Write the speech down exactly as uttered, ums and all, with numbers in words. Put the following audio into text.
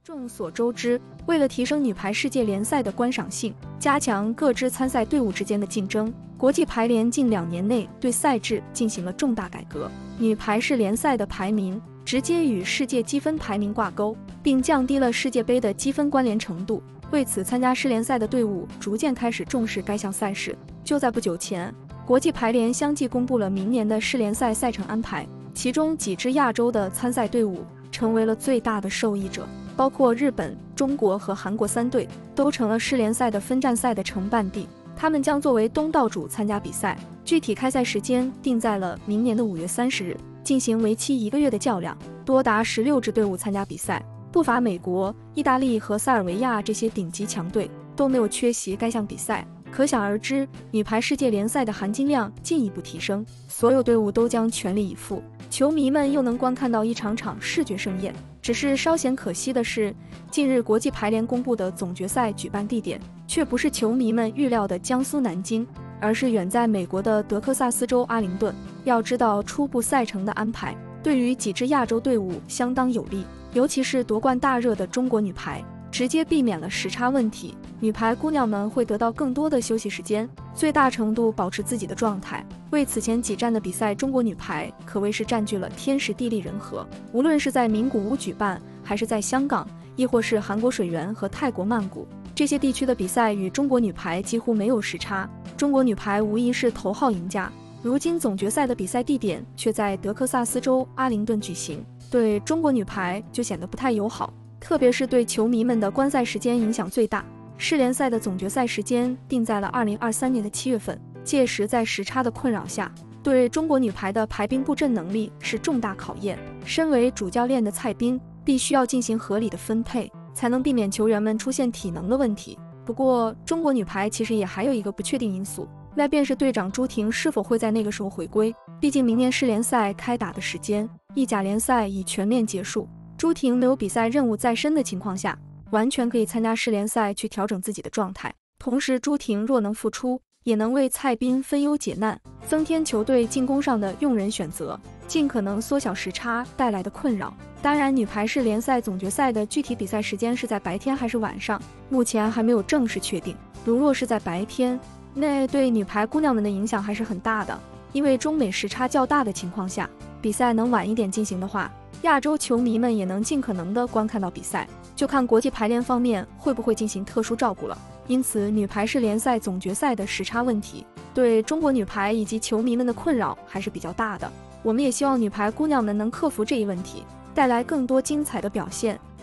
众所周知，为了提升女排世界联赛的观赏性，加强各支参赛队伍之间的竞争，国际排联近两年内对赛制进行了重大改革。女排世联赛的排名直接与世界积分排名挂钩，并降低了世界杯的积分关联程度。为此，参加世联赛的队伍逐渐开始重视该项赛事。就在不久前，国际排联相继公布了明年的世联赛赛程安排，其中几支亚洲的参赛队伍成为了最大的受益者。包括日本、中国和韩国三队都成了世联赛的分站赛的承办地，他们将作为东道主参加比赛。具体开赛时间定在了明年的五月三十日，进行为期一个月的较量，多达十六支队伍参加比赛，不乏美国、意大利和塞尔维亚这些顶级强队都没有缺席该项比赛。可想而知，女排世界联赛的含金量进一步提升，所有队伍都将全力以赴，球迷们又能观看到一场场视觉盛宴。只是稍显可惜的是，近日国际排联公布的总决赛举办地点却不是球迷们预料的江苏南京，而是远在美国的德克萨斯州阿灵顿。要知道，初步赛程的安排对于几支亚洲队伍相当有利，尤其是夺冠大热的中国女排，直接避免了时差问题，女排姑娘们会得到更多的休息时间，最大程度保持自己的状态。为此前几站的比赛，中国女排可谓是占据了天时地利人和，无论是在名古屋举办，还是在香港，亦或是韩国水源和泰国曼谷，这些地区的比赛与中国女排几乎没有时差，中国女排无疑是头号赢家。如今总决赛的比赛地点却在德克萨斯州阿灵顿举行，对中国女排就显得不太友好，特别是对球迷们的观赛时间影响最大。世联赛的总决赛时间定在了二零二三年的七月份，届时在时差的困扰下，对中国女排的排兵布阵能力是重大考验。身为主教练的蔡斌必须要进行合理的分配，才能避免球员们出现体能的问题。不过，中国女排其实也还有一个不确定因素，那便是队长朱婷是否会在那个时候回归。毕竟明年世联赛开打的时间，意甲联赛已全面结束，朱婷没有比赛任务在身的情况下，完全可以参加世联赛去调整自己的状态。同时，朱婷若能复出，也能为蔡斌分忧解难，增添球队进攻上的用人选择，尽可能缩小时差带来的困扰。当然，女排世联赛总决赛的具体比赛时间是在白天还是晚上，目前还没有正式确定。如若是在白天，那对女排姑娘们的影响还是很大的，因为中美时差较大的情况下，比赛能晚一点进行的话，亚洲球迷们也能尽可能的观看到比赛，就看国际排联方面会不会进行特殊照顾了。因此，女排世联赛总决赛的时差问题对中国女排以及球迷们的困扰还是比较大的。我们也希望女排姑娘们能克服这一问题，带来更多精彩的表现。